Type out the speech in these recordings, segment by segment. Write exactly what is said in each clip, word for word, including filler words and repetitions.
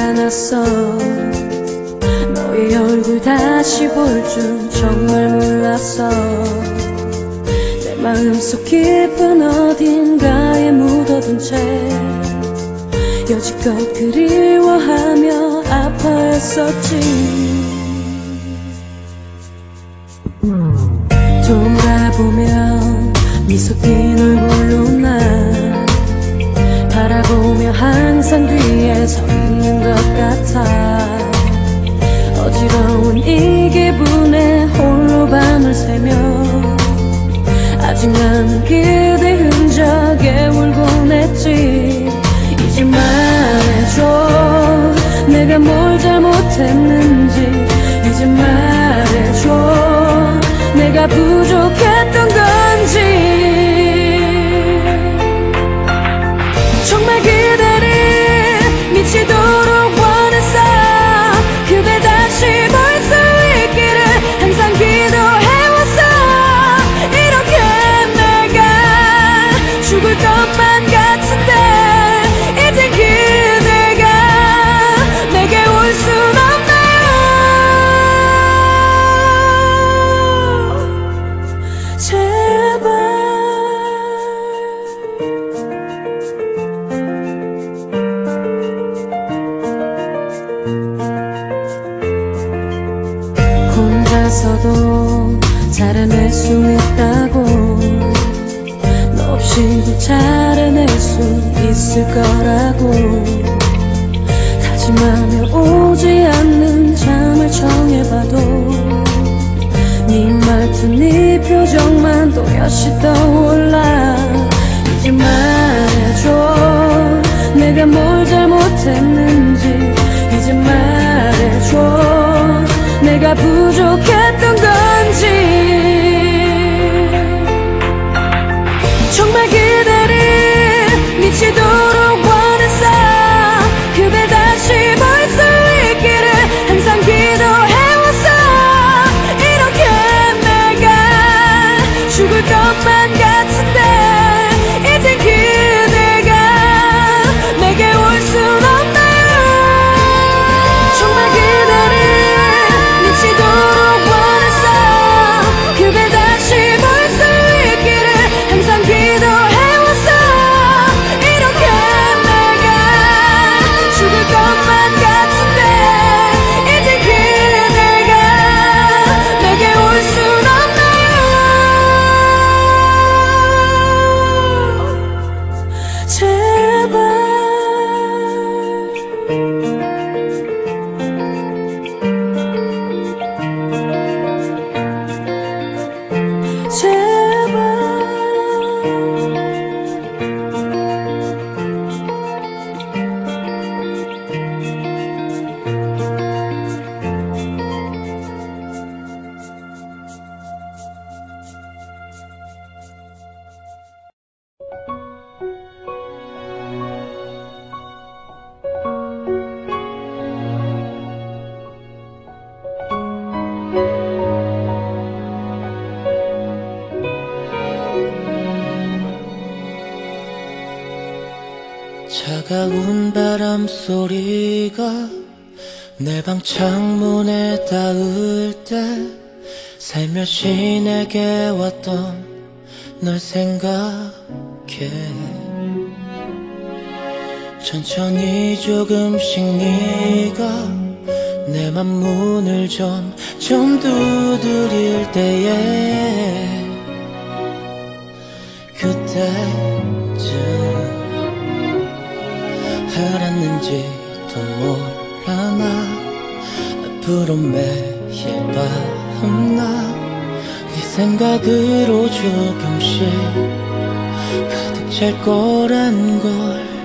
않았어. 너의 얼굴 다시 볼 줄 정말 몰랐어. 내 마음속 깊은 어딘가에 묻어둔 채 여지껏 그리워하며 아파했었지. 돌아보면 미소 띤 얼굴로 날 바라보며 항상 뒤에 서 있는 것 같아. 어지러운 이 기분에 홀로 밤을 새며 아직 나는 그대 흔적에 울곤 했지. 이제 말해줘 내가 뭘 잘못했는지. 이제 말해줘 내가 부족했던 건지. 정말 그대를 미치도록 원했어. 그대 다시 볼 수 있기를 항상 기도해왔어. 이렇게 내가 죽을 것만 같은데 이젠 그대가 내게 올 순 없나요. 제발. 혼자서도 잘해낼 수 있다고. 너 없이도 잘해낼 수 있을 거라고 다짐하며 오지 않는 잠을 청해봐도 네 말투 네 표정만 또렷이 떠올라. 이제 말해줘 내가 뭘 잘못했는지. 이제 말해줘 내가 부족했던 건지. 정말 그대를 미치도록 원했어. 그대 다시 볼 수 있기를 항상 기도해왔어. 이렇게 내가 죽을 것만 같은데 이젠 그대가 내게 올 순 없나요. 정말 그대를 미치도록 원했어. 그대 다시 볼 수 있기를 항상 기도해왔어. 이렇게 내가 죽을 것만 같은데 이제 그대가 내게 올 순 없나요. 제발. 제발. 차가운 바람 소리가 내 방 창문에 닿을 때 살며시 내게 왔던 널 생각해. 천천히 조금씩 네가 내 맘 문을 점점 두드릴 때에 그때쯤 알았는지도 몰라 나 앞으로 매일 밤 나 네 생각으로 조금씩 가득 찰 거란 걸.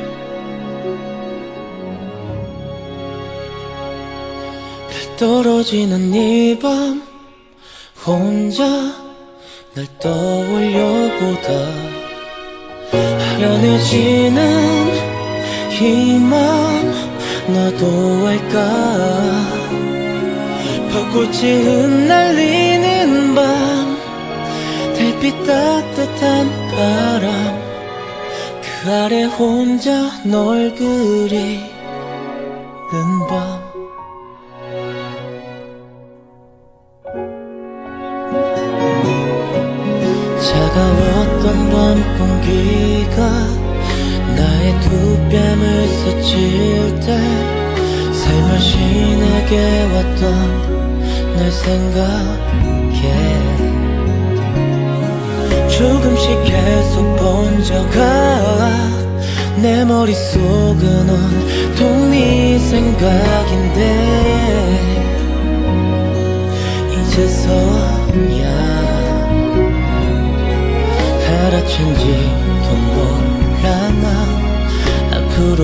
별 떨어지는 이 밤 혼자 날 떠올려보다 아련해지는 이 맘 너도 알까. 벚꽃이 흩날리는 밤 달빛 따뜻한 바람 그 아래 혼자 널 그리 밤 차가웠던 밤 공기가 나의 두 뺨을 스칠 때 살며시 내게 왔던 널 생각해 조금씩 계속 번져가 내 머릿속은 온통 네 생각인데 이제서야 알아챈지도 몰라 나 앞으로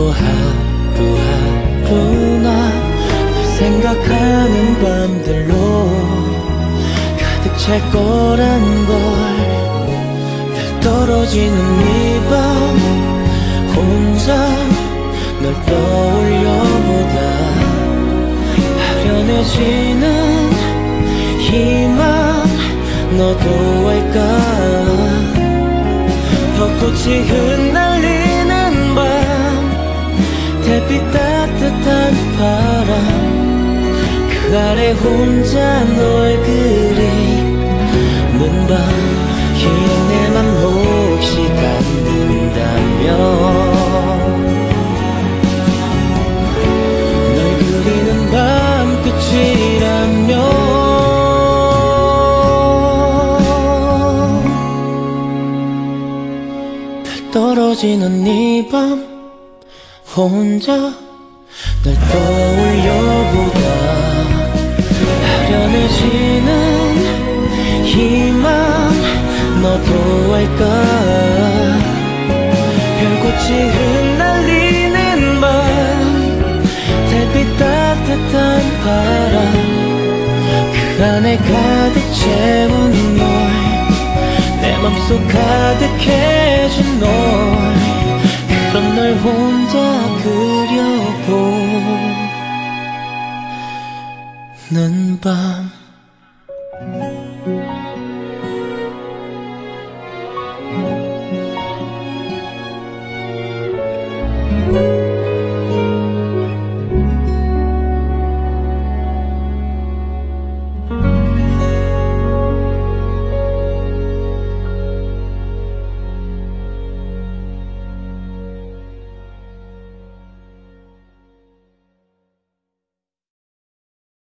하루하루나 널 생각하는 밤들로 가득 찰 거란 걸 떨어지는 이 밤 혼자 널 떠올려보다 아련해지는 희망 너도 알까 벚꽃이 흩날리는 밤 달빛 따뜻한 바람 그 아래 혼자 널 그리는 밤 이 내 맘 혹시 닿는다면 널 그리는 밤 끝이라면 달 떨어지는 이 밤 혼자 널 떠올려보다 아련해지는 희망 너도 알까 별꽃이 흩날리는 밤 달빛 따뜻한 바람 그 안에 가득 채운 널 내 맘속 가득해진 널 그런 널 혼자 그려보는 밤